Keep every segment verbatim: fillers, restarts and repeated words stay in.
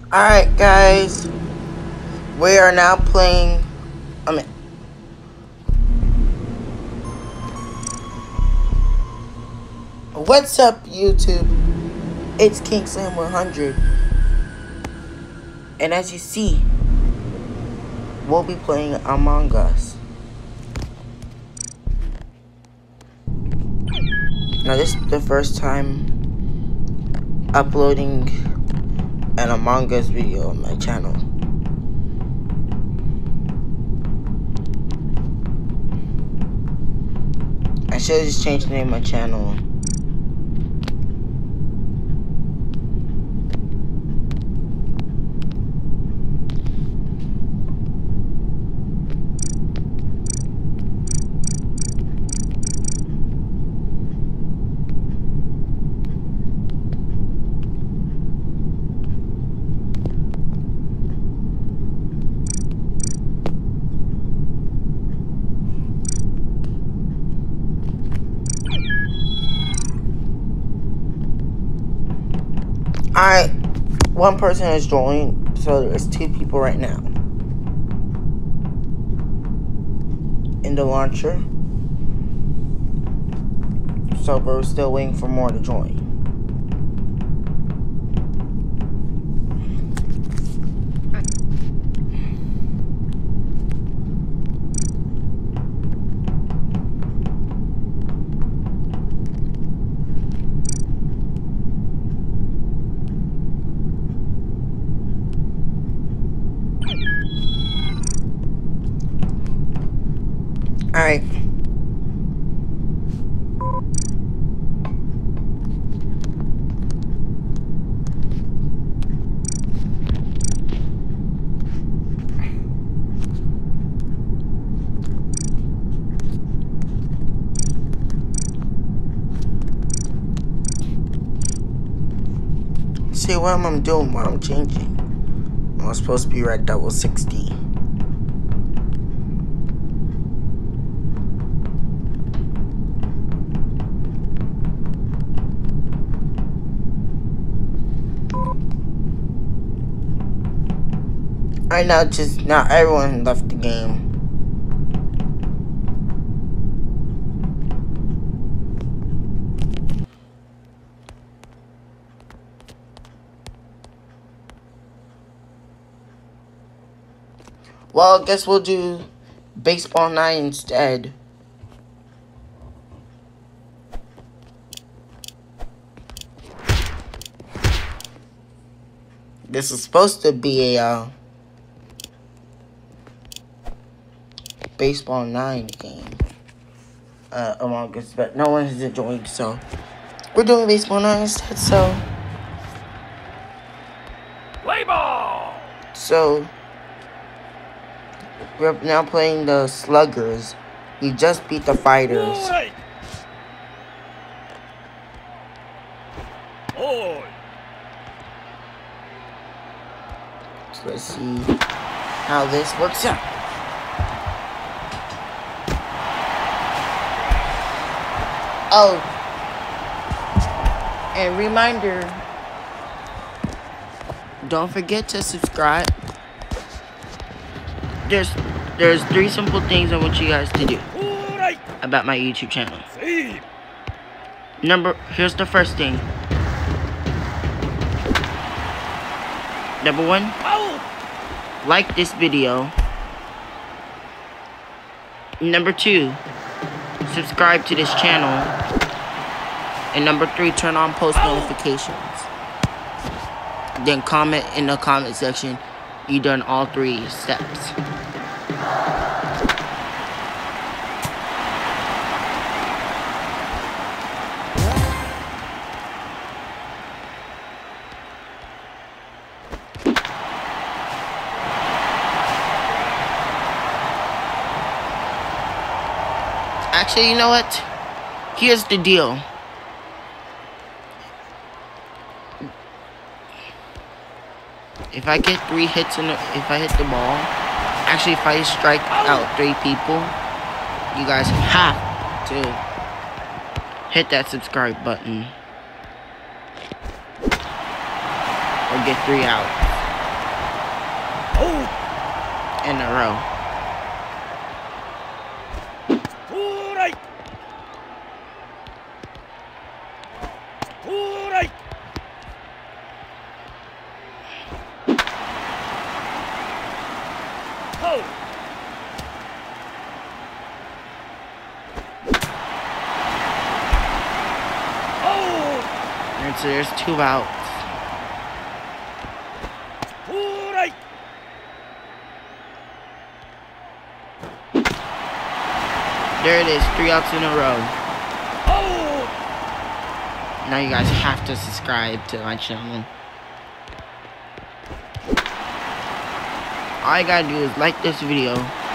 Alright guys, we are now playing, I mean, what's up YouTube, it's King Slam one hundred, and as you see, we'll be playing Among Us. Now this is the first time uploading an Among Us video on my channel. I should just change the name of my channel. Alright, one person has joined, so there's two people right now in the launcher. So we're still waiting for more to join. Alright. See what I'm doing while I'm changing. I'm supposed to be right double sixty. Right now, just now everyone left the game. Well, I guess we'll do Baseball nine instead. This is supposed to be a uh, Baseball nine game, uh, Among Us, but no one has joined, so we're doing Baseball nine instead. So, play ball. So we're now playing the Sluggers. We just beat the Fighters. Boy. Boy. So let's see how this works out. Oh, and reminder, don't forget to subscribe. There's there's three simple things I want you guys to do about my YouTube channel. Number, here's the first thing. Number one, like this video. Number two, subscribe to this channel. And number three, turn on post notifications. Then comment in the comment section you done all three steps. Actually, you know what? Here's the deal. If I get three hits in the, if I hit the ball, actually if I strike out three people, you guys have to hit that subscribe button or get three out. in a row. And so there's two outs. There it is, three outs in a row. Now you guys have to subscribe to my channel. All you gotta do is like this video.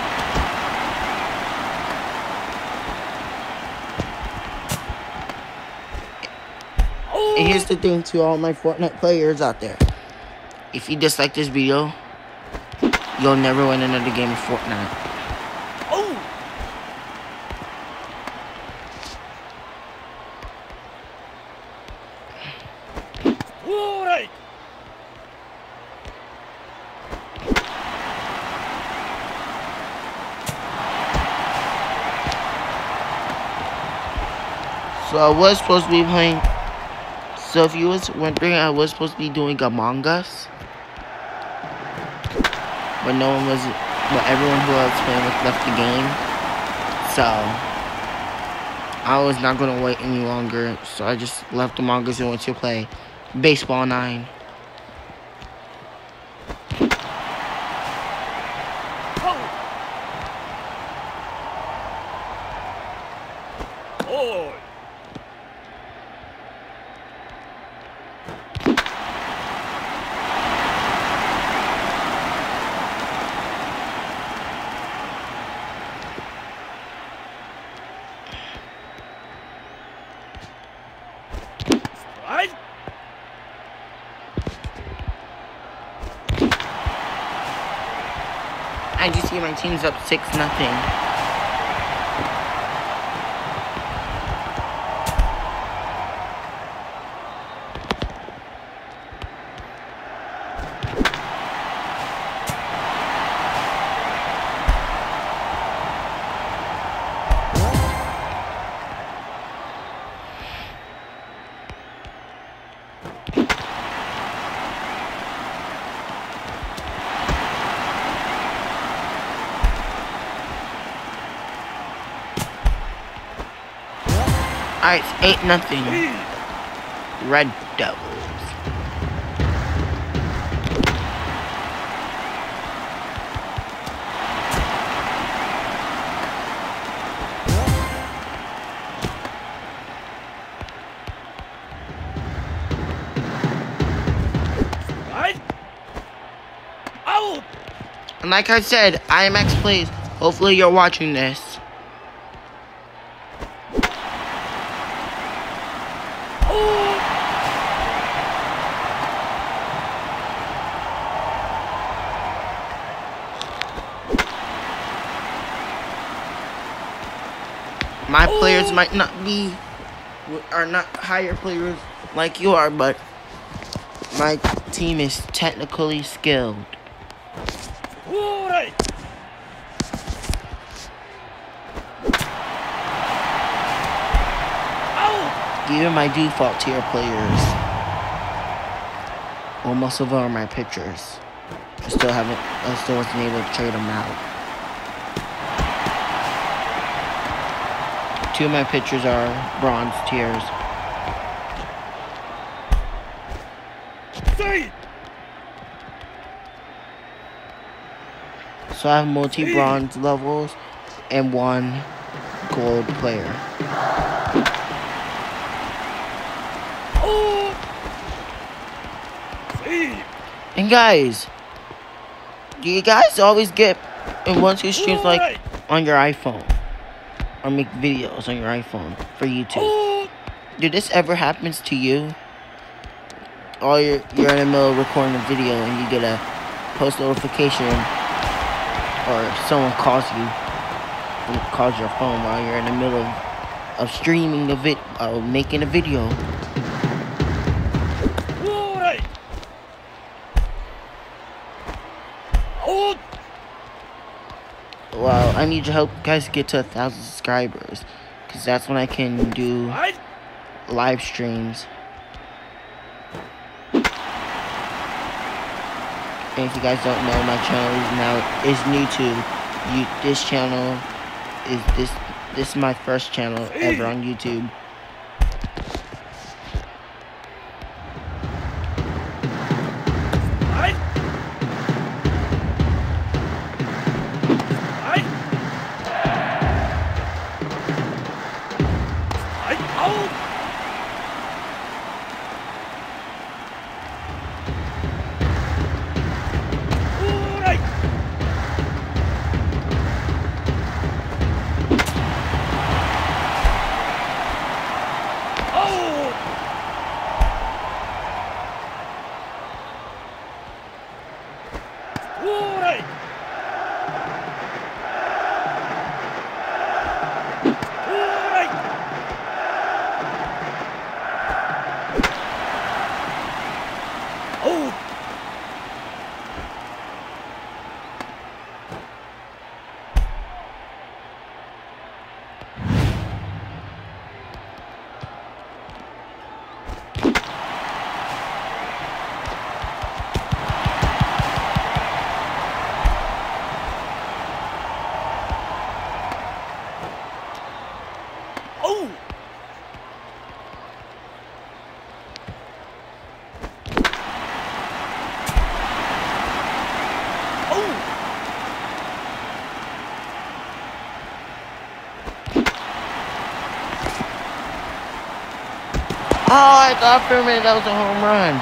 And here's the thing to all my Fortnite players out there. If you dislike this video, you'll never win another game of Fortnite. So I was supposed to be playing. So if you was wondering, I was supposed to be doing Among Us, but no one was. But everyone who I was playing with left the game. So I was not gonna wait any longer. So I just left Among Us and went to play Baseball nine. I just see my team's up six nothing. Alright, it's eight nothing. Red Devils. And like I said, I M X Plays. Hopefully you're watching this. My players might not be, are not higher players like you are, but my team is technically skilled. Even my default tier players, well, most of them are my pitchers. I still haven't, I still wasn't able to trade them out. Two of my pitchers are bronze tiers. So I have multi-bronze levels and one gold player. And guys, do you guys always get and want to stream like on your iPhone? Or make videos on your iPhone for YouTube. Did this ever happens to you? Or you're, you're in the middle of recording a video and you get a post notification, or someone calls you and calls your phone while you're in the middle of, of streaming the vid, uh, making a video. Well, I need your help, guys, to get to a thousand subscribers, because that's when I can do live streams. And if you guys don't know, my channel is now is new to you. This channel is this this is my first channel ever on YouTube. Oh, I thought for a minute that was a home run.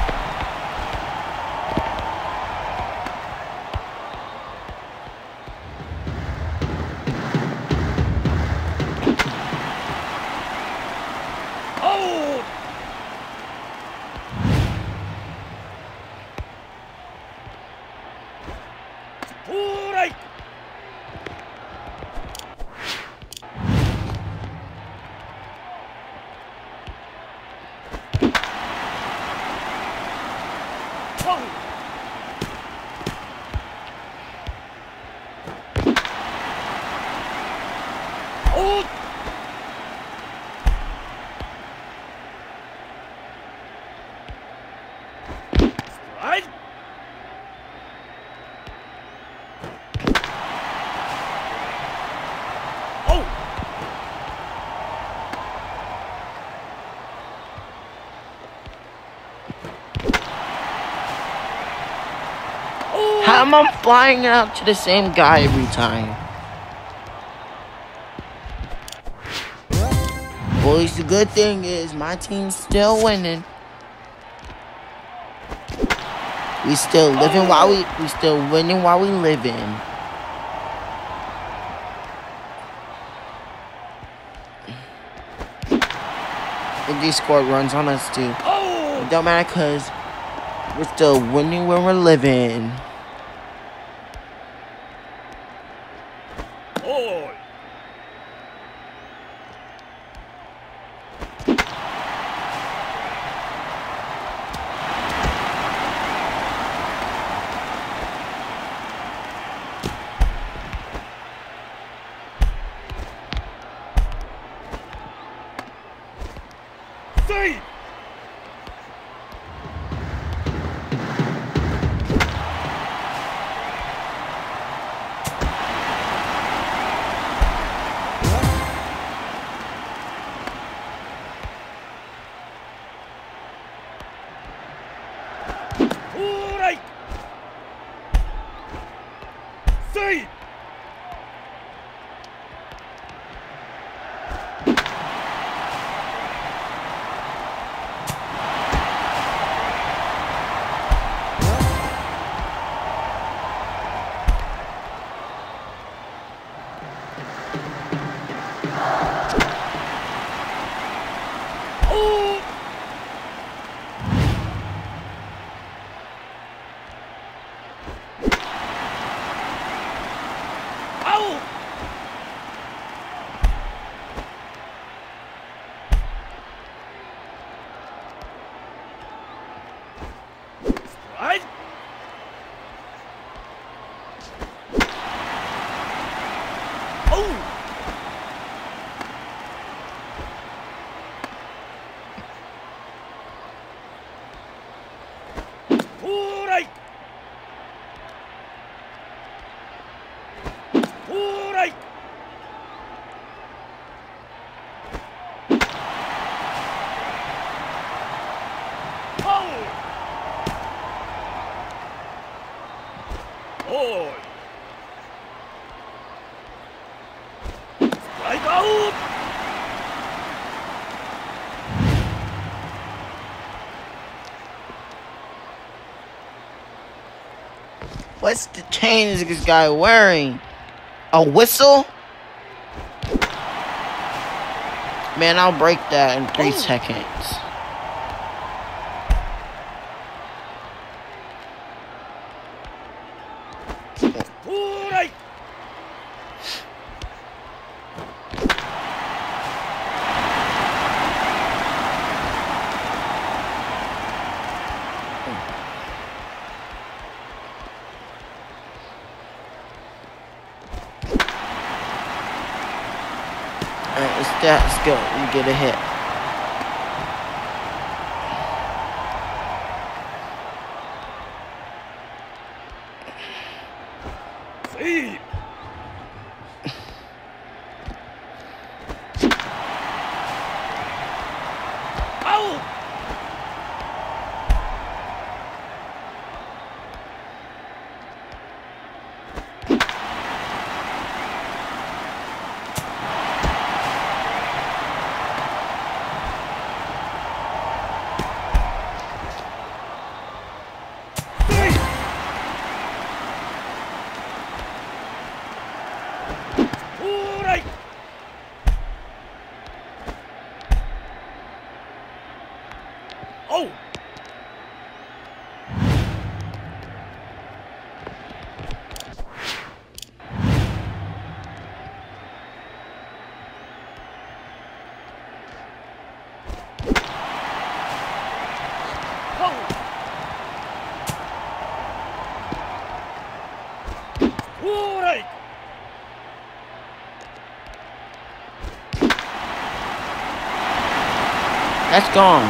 How am I flying out to the same guy every time? Well, at least the good thing is my team's still winning. We still living while we we still winning while we living. And they scored runs on us too. It don't matter cause we're still winning where we're living. Foul! Ball! Strike out! What's the chain is this guy wearing? A whistle? Man, I'll break that in three Oh. seconds. Strike! Alright, let's, let's go. We get a hit. Save! Out! Three! Strike! Oh! Strike! That's gone.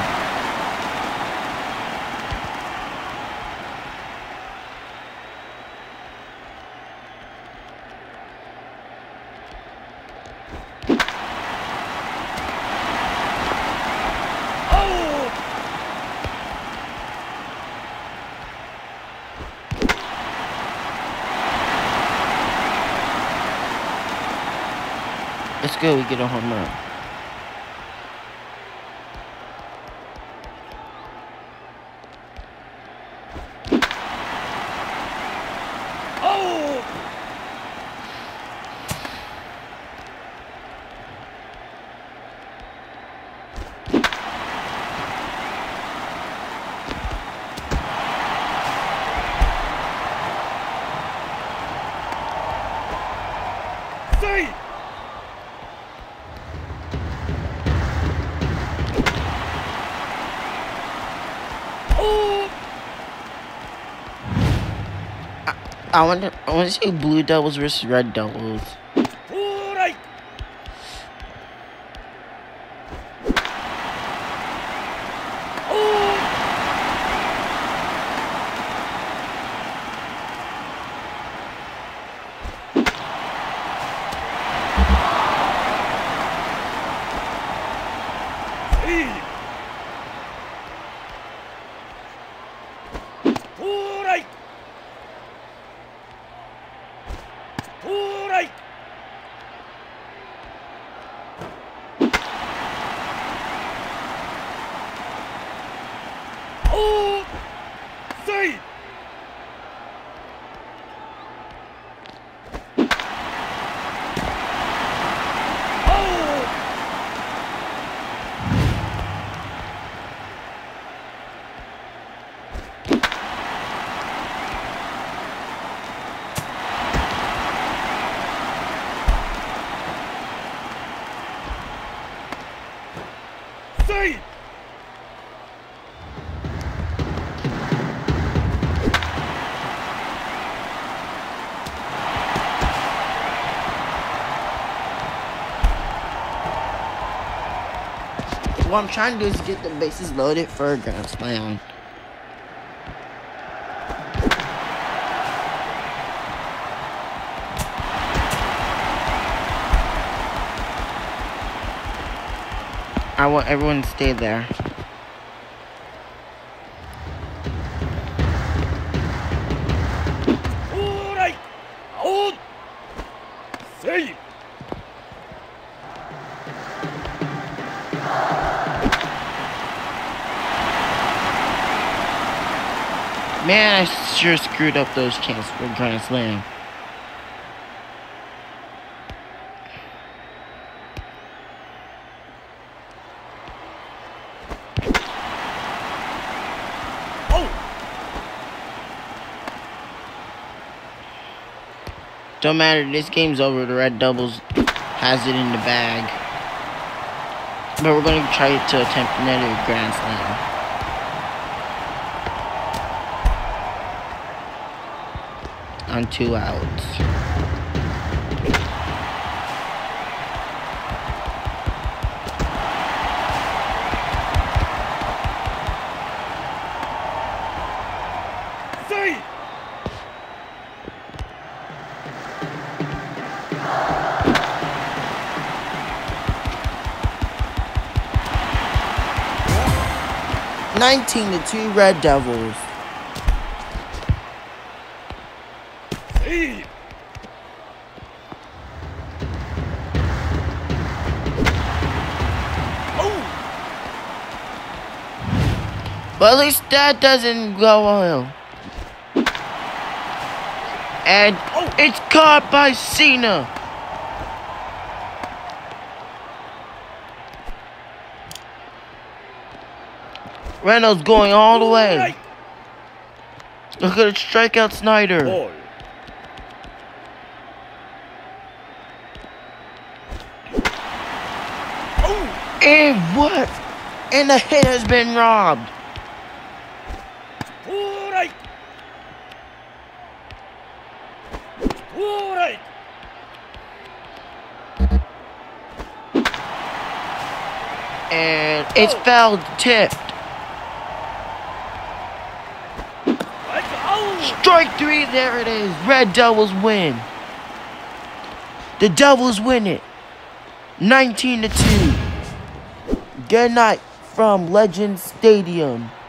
Oh! Let's go. We get a home run. Oh! Save! Oh! I wonder. I want to see blue devils versus red devils. Strike! Oh! Save! Strike! Strike! Oh! Save! Oh! Save! What I'm trying to do is get the bases loaded for a grand slam. I want everyone to stay there. Man, I sure screwed up those chances for Grand Slam. Don't matter, this game's over. The Red Devils has it in the bag. But we're going to try to attempt another Grand Slam. On two outs. Save! nineteen to two Red Devils. Save! But at least that doesn't go well. And Oh. it's caught by Cena. Reynolds going all the way. Right. Look at it, strike out Snyder. Ball. Oh. And what? And the hit has been robbed. All right. All right. And it's foul tipped. Right. Oh. Strike three, there it is. Red Devils win. The Devils win it. nineteen to two. Good night from Legends Stadium.